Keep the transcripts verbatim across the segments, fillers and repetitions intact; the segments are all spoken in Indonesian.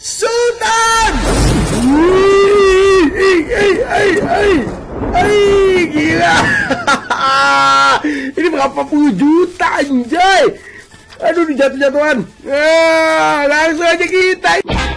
Sultan! Ay, ay, ay, ay, gila. Ini berapa puluh juta anjay. Aduh, dijatuh-jatuhan. Ah, langsung aja kita.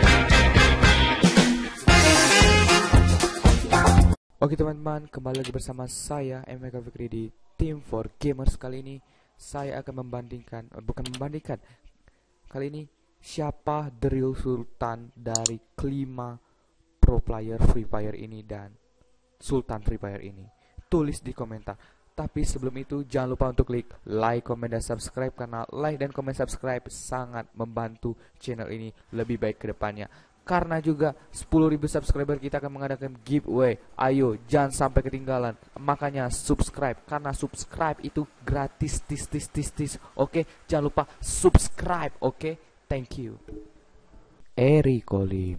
Oke teman-teman, kembali lagi bersama saya M K Fikri di Team for Gamers. Kali ini saya akan membandingkan, eh, bukan membandingkan, kali ini siapa the real sultan dari kelima pro player Free Fire ini dan Sultan Free Fire ini. Tulis di komentar. Tapi sebelum itu jangan lupa untuk klik like, comment, dan subscribe, karena like dan comment subscribe sangat membantu channel ini lebih baik ke depannya. Karena juga sepuluh ribu subscriber kita akan mengadakan giveaway. Ayo jangan sampai ketinggalan. Makanya subscribe, karena subscribe itu gratis tis tis tis tis. Oke, jangan lupa subscribe. Oke, thank you. Eri Kolim.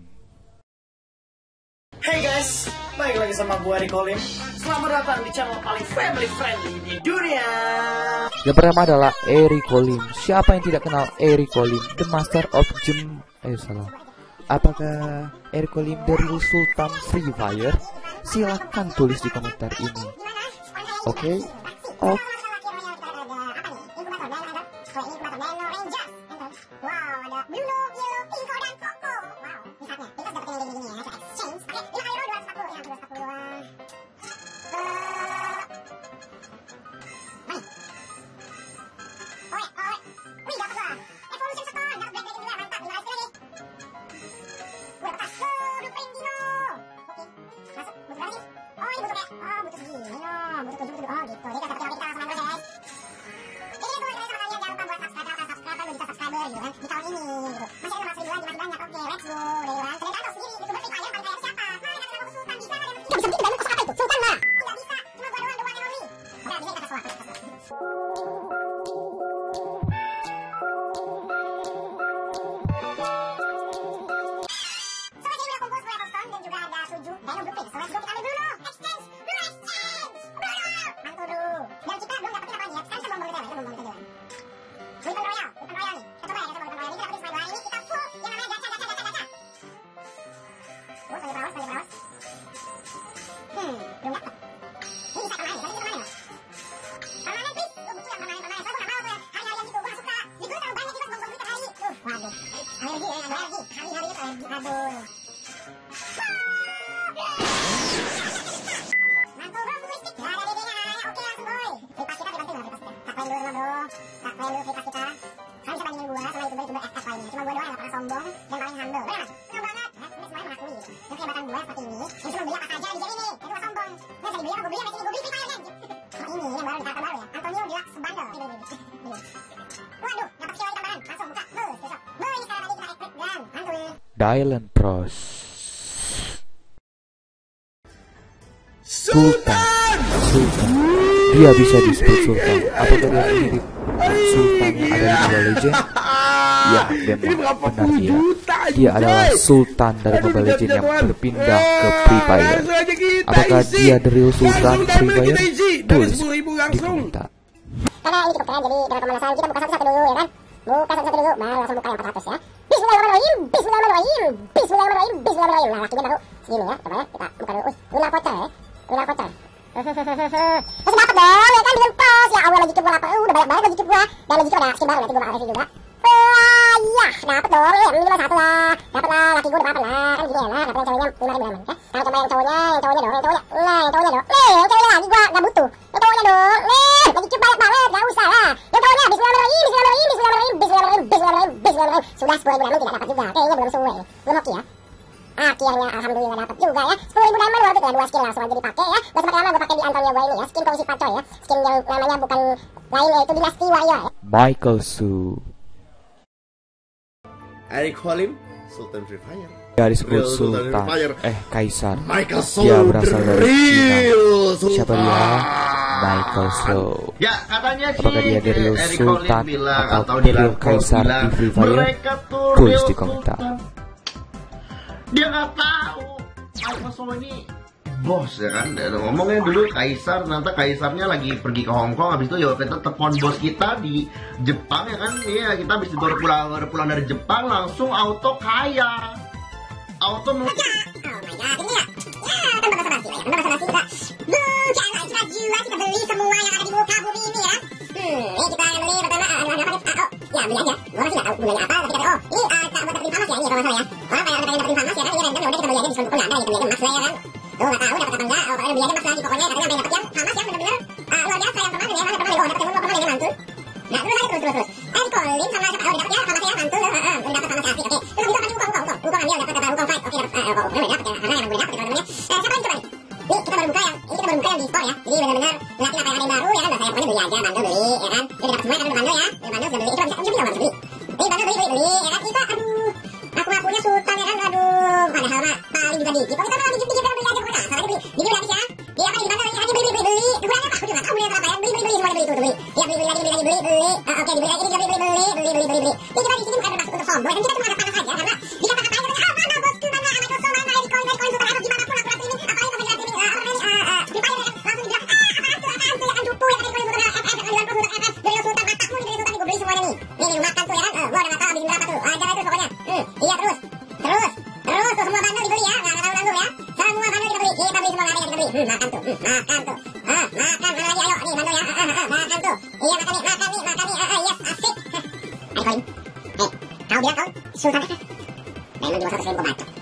Hey guys, balik lagi sama gua Rikolim. Selamat datang di channel paling family friendly di dunia. Yang pertama adalah Eri Kolim. Siapa yang tidak kenal Eri Kolim, the master of gem? Ayo salah. Apakah Eri Kolim dari Sultan Free Fire? Silahkan tulis di komentar ini. Oke, okay? Oke. Okay. Dylan Pros. Sultan. Sultan. Dia bisa disebut Sultan. Apakah dia mirip Sultan yang ada di Mobile Legends? Ya, memang benar dia. Dia adalah Sultan dari Mobile Legends yang berpindah ke Free Fire. Apakah dia the real Sultan Free Fire? Tulis di komentar. Karena ini cukup keren, jadi dalam pemanasan kita buka satu-satu dulu, ya kan? Buka satu-satu dulu, baru langsung buka yang empat ratus ya. Bismillahirrahmanirrahim, Bismillahirrahmanirrahim, Bismillahirrahmanirrahim, Bismillahirrahmanirrahim. Nah, lakinya baru segini ya, coba ya, kita buka dulu. Wih, lunar voucher ya, lunar voucher. Masih dapet dong, ya kan, Dylan Pros. Ya Allah, lagi cip gua lapar, uh, udah banyak banget lagi cip gua. Dan lagi cip ada skin baru, nanti gua bakal review juga. Wah, iya, dapet dong, ya minimal satu lah. Dapet lah, laki gua udah dapet lah, kan gini ya lah. Dapet yang cowoknya lima ribu aman, ya. Nah, coba yang cowoknya, yang cowoknya dong, yang cowoknya. Nah, yang cowoknya dong. Nih, yang cowoknya lagi gua gak butuh. Yang cowoknya dong, nih, lagi cip banyak banget, gak usah lah. Yang cowoknya, Bismillahirrahmanirrahim, Bismillahirrahmanirrahim, Bismillahirrahmanirrahim, Bismillahirrahirrahim, Bismillahirrahirrahim, Bismillahirrahmanirrahim. Sudah sepuluh ribu diamond tidak dapat juga, kayaknya belum sesuai, belum hoki ya. Akhirnya alhamdulillah dapat juga ya, sepuluh ribu diamond worth it ya, dua skin langsung aja dipakai ya. Dan semakin lama gue pakai di Antonio gue ini ya, skin komisi pacoy ya, skin yang namanya bukan lain yaitu Dynasty Warrior ya. Michael Su. Eri Kolim, Sultan Free Fire. Dia disebut Sultan, eh Kaisar. Michael Su, dia berasal dari Cina. Sultan. Siapa dia? Michael Su. Ya, katanya sih apakah dia the real Eri Sultan Kolim bilang, atau atau the real Kaisar di Free Fire? Tulis di komentar. Dia nggak tahu Michael Su ini bos ya kan. Dia ngomongnya dulu Kaisar, ternyata Kaisarnya lagi pergi ke Hong Kong. Habis itu ya kita telepon bos kita di Jepang ya kan. Iya, kita habis baru pulang, baru pulang dari Jepang langsung auto kaya. auto Oh my god, ini ya. Ya, tanpa basa-basi lah ya. Tanpa basa-basi kita buka lagi jiwa, kita beli semua yang ada di muka bumi ini ya. Hmm, ini kita beli pertama uh, ada apa nih? Ah, oh, ya beli aja. Gua masih nggak tahu belinya apa, tapi kita oh, ini uh, buat dapetin famas ya ini kalau nggak salah ya. Orang kayak dapetin dapetin famas ya kan, ini random ya udah kita beli aja diskon kupon ada, kita beli aja max lah ya kan. Tuh nggak tahu dapat apa enggak, oh, beli aja max lagi pokoknya katanya pengen dapet yang famas yang benar-benar uh, luar biasa yang kemarin ya, mana kemarin oh dapet yang kemarin yang mantul. Nah terus aja terus terus terus. Eh Colin sama siapa? Oh dapat ya famas yang mantul, heeh, udah dapat famas asli, oke. Terus bisa kan wukong wukong wukong, wukong ambil dapat dapat wukong fight, oke dapat uh, wukong udah dapat ya, karena yang gue dapat teman-temannya. Eh siapa lagi coba nih? Nih kita baru buka yang ini kita baru buka yang di store ya, jadi benar-benar ngeliatin apa yang ada yang baru ya kan, saya pokoknya beli aja, bandel beli ya kan, jadi dapat semua kan udah bandel ya, udah bandel sudah beli, itu bisa bisa beli nggak beli, ini bandel beli beli beli ya kan, kita aduh, aku ngakunya sultan ya kan, aduh, padahal mah paling juga dikit, kalau kita malah dikit dikit kita beli aja pokoknya, soalnya beli, beli habis ya, dia apa di bandel ini aja beli beli beli, kurangnya apa, aku juga nggak tahu beli apa ya, beli beli beli semuanya beli itu beli, ya beli beli lagi beli lagi beli beli, oke dibeli lagi dibeli beli beli beli beli beli beli, ini kita di sini bukan bermaksud untuk sombong, kan kita cuma panas aja karena jika panas aja ah mana bosku mana ada kosong mana ada koin koin super apa gimana pun aku rasa ini apa itu penjelasan ini apa ini free fire langsung bilang ah apa itu apa itu ya kan cupu ya kan koin super apa apa sembilan puluh super apa dari sultan matamu nih dari sultan gue beli semuanya nih nih nih makan tuh ya kan eh gua udah nggak tahu habisin berapa tuh aja itu pokoknya hmm iya terus terus terus tuh semua bandel dibeli ya nggak tahu langsung ya semua bandel kita beli kita beli semua bandel kita beli hmm makan tuh hmm makan tuh ah makan mana lagi ayo nih bandel ya ah ah makan tuh iya makan nih makan nih makan nih ah yes asik ayo koin eh kau bilang kau sultan apa diamond di bawah seratus ribu kau bacot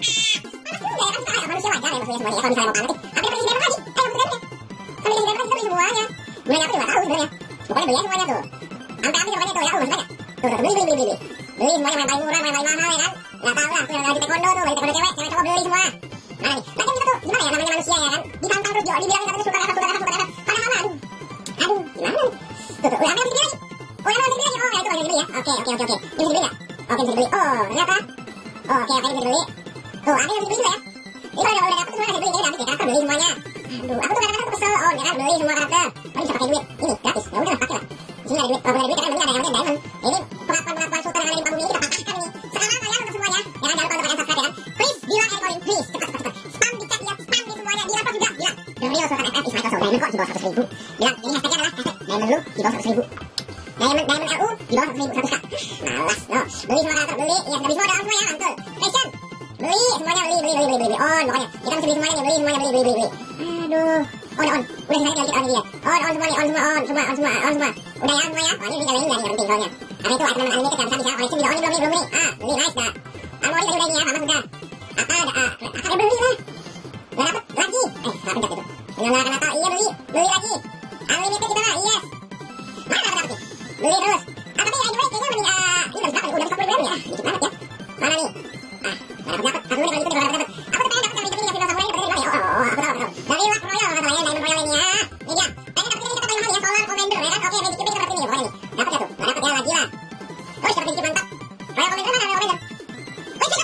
manusia wajar ya maksudnya semuanya kalau misalnya mau panas tapi dapat isi lagi ayo maksudnya sampai isi berapa kita beli semuanya mulai apa juga tahu sebenarnya pokoknya beli aja semuanya tuh sampai habis semuanya tuh ya oh maksudnya tuh tuh beli beli beli beli beli semuanya main paling murah main paling mahal ya kan nggak tahu lah aku yang lagi taekwondo tuh beli taekwondo cewek cewek cowok beli semua mana nih lagi kita tuh gimana ya namanya manusia ya kan ditantang terus jual dibilangin katanya sultan apa sultan apa sultan apa padahal mah aduh aduh gimana nih tuh tuh udah habis lagi oh yang habis lagi oh ya itu masih dibeli ya oke oke oke oke ini bisa dibeli nggak oke bisa dibeli oh ternyata oh oke apa ini bisa dibeli tuh ada yang bisa dibeli juga ya ini kalau udah dapet semua kasih beli jadi habis ya karakter beli semuanya aduh aku tuh kadang-kadang tuh kesel oh ya kan beli semua karakter oh bisa pakai duit ini gratis ya udah pakai lah di sini ada duit kalau ada duit karena beli ada yang diamond ini pengakuan-pengakuan sultan yang ada di muka bumi ini kita patahkan ini sekarang kalian untuk semuanya ya kan jangan lupa untuk kalian subscribe ya kan please bilang air calling please cepat cepat cepat spam di chat ya spam di semuanya di laptop juga bilang the real sultan F F is Microsoft diamond kok di bawah seratus ribu bilang ini hashtagnya adalah hashtag diamond lu di bawah seratus ribu diamond diamond L U di bawah seratus ribu seratus k malas no beli semua karakter beli ya beli semua dalam semua ya mantul fashion beli semuanya beli beli beli beli beli on pokoknya kita mesti beli semuanya nih beli semuanya beli beli beli beli aduh on on udah selesai kita on ini ya on on semua nih on semua on semua on semua on semua udah ya semua ya oh ini bisa ini yang penting soalnya apa itu item unlimited nggak bisa bisa collection juga on ini belum nih belum nih ah beli nice dah armory tadi udah ini ya sama sudah apa ada ah apa beli lah nggak dapet lagi eh nggak pencet itu nggak kenapa iya beli beli lagi unlimited kita mah yes mana dapat dapet nih beli terus ah tapi anyway kayaknya mending ah ini baru berapa udah bisa sepuluh ribu ya dikit banget ya mana nih ah nggak dapat dapat aku nih kalau gitu nggak dapat aku tuh pengen dapat yang itu nih yang final samurai ini dapat dari mana ya oh oh aku tahu aku tahu dari Luck Royal katanya diamond royal ini ya ini dia pengen dapat ini kita paling mahal ya solar commander ya kan oke magic cube kita dapat ini pokoknya nih dapat ya tuh nggak dapat ya lagi lah oh dapat magic mantap royal commander mana royal commander wih cakep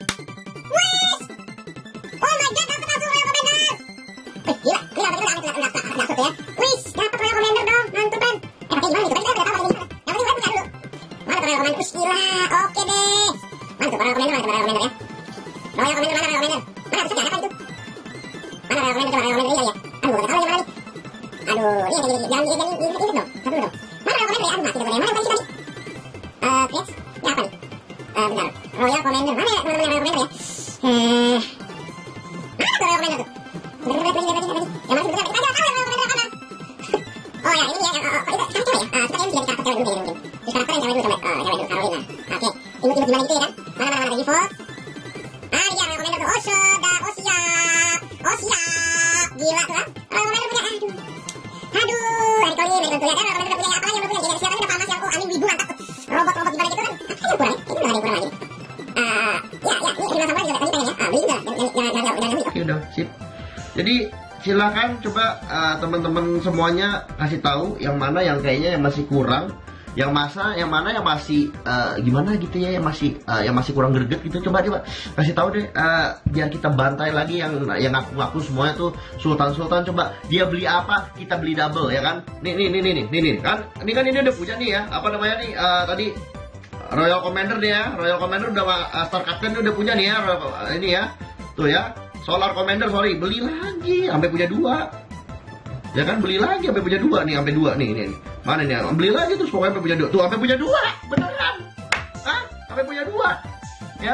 wih oh my god dapat langsung royal commander wih gila gila betul udah udah udah udah udah ya wih dapat royal commander dong mantap kan eh pakai gimana nih kita nggak tahu pakai gimana yang penting gue punya dulu mana royal commander wih gila oke deh mana tuh royal commander mana royal commander ya royal commander mana royal commander mana bisa apa itu mana royal commander coba royal commander iya ya aduh gak tahu yang mana nih aduh ini yang jangan jangan jangan ini dong satu dulu dong mana royal commander ya aduh mati mana tadi tadi eh create ya apa nih eh bentar royal commander mana ya teman-teman royal commander ya eh mana tuh royal commander tuh bentar bentar bentar bentar yang mana sebentar ada ada royal commander apa oh ya ini ya oh itu kan cewek ya seperti yang tidak cewek dulu mungkin terus karakter yang cewek dulu sampai oh cewek dulu Carolina oke imut-imut gimana gitu ya kan mana mana mana default ah iya royal commander tuh oh sudah oh siap oh siap gila tuh royal commander punya aduh aduh hari kali ini bantu ya kan royal commander punya apa lagi yang punya jadi siapa udah panas yang oh amin wibu mantap robot-robot gimana gitu kan apa yang kurang itu udah ada yang kurang lagi ah ya ya ini final samurai juga tadi pengen ya ah beli juga jangan jangan jangan jangan beli oke udah sip jadi silakan coba uh, teman-teman semuanya kasih tahu yang mana yang kayaknya yang masih kurang yang masa yang mana yang masih uh, gimana gitu ya yang masih uh, yang masih kurang greget gitu coba coba kasih tahu deh uh, biar kita bantai lagi yang yang ngaku-ngaku semuanya tuh sultan-sultan coba dia beli apa kita beli double ya kan nih nih nih nih nih nih, nih. kan ini kan ini udah punya nih ya apa namanya nih uh, tadi Royal Commander dia Royal Commander udah uh, Star Captain udah punya nih ya Royal, uh, ini ya tuh ya Solar Commander sorry beli lagi sampai punya dua ya kan beli lagi sampai punya dua nih sampai dua nih ini mana nih beli lagi terus pokoknya sampai punya dua tuh sampai punya dua beneran ah sampai punya dua ya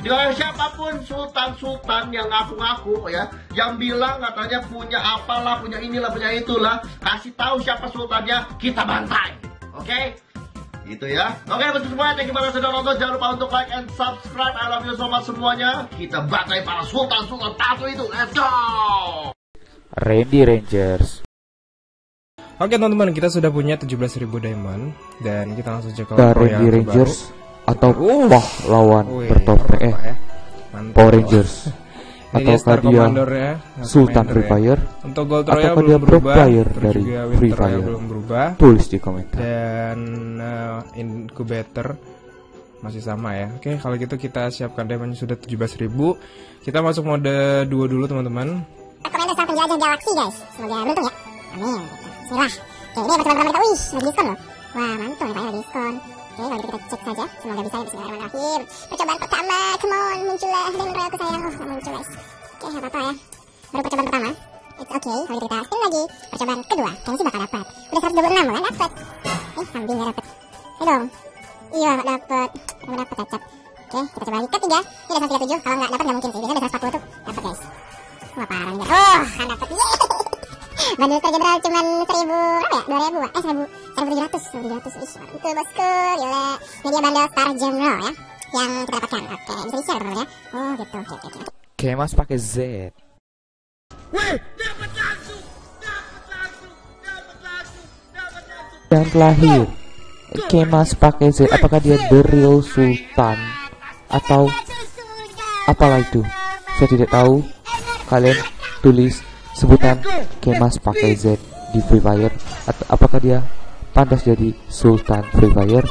Dengan siapapun sultan-sultan yang ngaku-ngaku ya, yang bilang katanya punya apalah, punya inilah, punya itulah, kasih tahu siapa sultannya, kita bantai. Oke? Okay? Gitu ya. Oke, okay, betul semuanya. Thank you banget sudah nonton. Jangan lupa untuk like and subscribe. I love you so much semuanya. Kita bantai para sultan-sultan tato itu. Let's go. Randy Rangers. Oke teman-teman, kita sudah punya tujuh belas ribu diamond dan kita langsung cek Ke Randy Rangers atau Uh. pahlawan Wih, bertopeng eh ya. Power Rangers. Ini dia star Ataukah dia commandernya, Sultan commander Free ya. Fire? Untuk Gold Royal Ataukah belum dia pro berubah, player terus dari juga Free Winter Royal Fire? belum berubah, Tulis di komentar. dan uh, incubator masih sama ya. Oke, kalau gitu kita siapkan diamond sudah tujuh belas ribu. Kita masuk mode dua dulu teman-teman. Komentar sang penjelajah galaksi guys. Semoga beruntung ya. Amin. Bismillah. Oke, ini percobaan pertama kita. Wih, lagi diskon loh. Wah, mantul nih Pak, lagi diskon. Oke, kalau gitu kita cek saja. Semoga bisa ya. Bismillahirrahmanirrahim. Percobaan pertama, come on, muncullah diamond royalku sayang. Oh, muncul guys. Oke, nggak apa-apa ya. Baru percobaan pertama. It's okay, kalau gitu kita spin lagi. Percobaan kedua, kayaknya sih bakal dapat. Udah seratus dua puluh enam kan dapat. Eh, kambing nggak dapat. Ayo dong. Iya, nggak dapat. Nggak dapat cacat. Oke, kita coba lagi ketiga. Ini udah seratus tiga puluh tujuh. Kalau nggak dapat nggak mungkin sih. Biasanya udah seratus empat puluh tuh dapat guys. Wah parah nih. Oh, kan dapat. Bandul Star General cuman seribu berapa ya? Dua ribu eh seribu seribu tujuh ratus seribu tujuh ratus. Ih, itu bosku, gila. Ini dia bandel Star General ya, yang kita dapatkan. Oke, bisa di share teman-teman ya. Oh gitu, oke oke oke. Kemas pakai Z. Dan terakhir, Kemas pakai Z. Apakah dia the real Sultan atau apalah itu? Saya tidak tahu. Kalian tulis sebutan Kemas pakai Z di Free Fire, atau apakah dia pantas jadi Sultan Free Fire?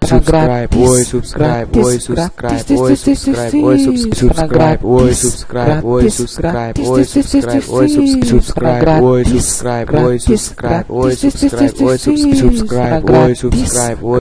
subscribe, woi subscribe, woi subscribe, woi subscribe, woi subscribe, woi subscribe, woi subscribe, woi subscribe, woi subscribe, woi subscribe, woi subscribe, woi subscribe, woi subscribe, woi subscribe, woi